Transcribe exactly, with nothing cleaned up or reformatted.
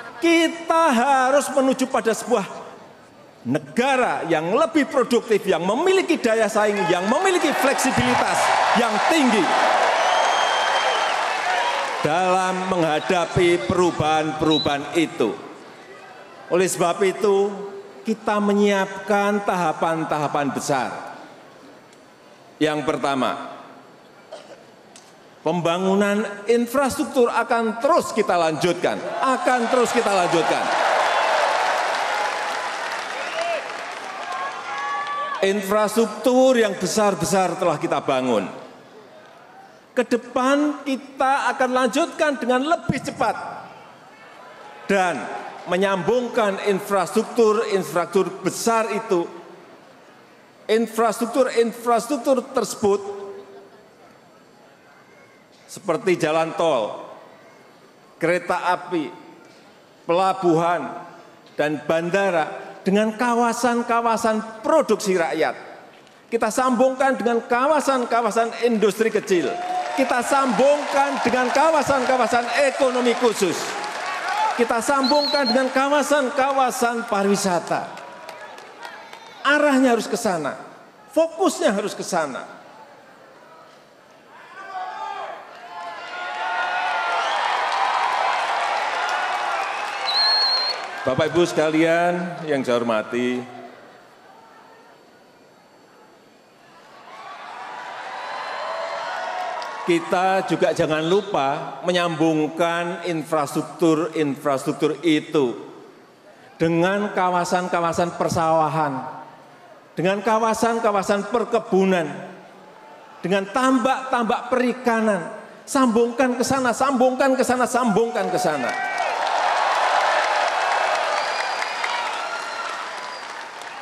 Kita harus menuju pada sebuah negara yang lebih produktif, yang memiliki daya saing, yang memiliki fleksibilitas yang tinggi dalam menghadapi perubahan-perubahan itu. Oleh sebab itu, kita menyiapkan tahapan-tahapan besar. Yang pertama, pembangunan infrastruktur akan terus kita lanjutkan, akan terus kita lanjutkan. Infrastruktur yang besar-besar telah kita bangun. Ke depan kita akan lanjutkan dengan lebih cepat dan menyambungkan infrastruktur-infrastruktur besar itu, infrastruktur-infrastruktur tersebut seperti jalan tol, kereta api, pelabuhan, dan bandara dengan kawasan-kawasan produksi rakyat. Kita sambungkan dengan kawasan-kawasan industri kecil. Kita sambungkan dengan kawasan-kawasan ekonomi khusus. Kita sambungkan dengan kawasan-kawasan pariwisata. Arahnya harus ke sana, fokusnya harus ke sana. Bapak Ibu sekalian yang saya hormati, kita juga jangan lupa menyambungkan infrastruktur-infrastruktur itu dengan kawasan-kawasan persawahan, dengan kawasan-kawasan perkebunan, dengan tambak-tambak perikanan. Sambungkan ke sana, sambungkan ke sana, sambungkan ke sana.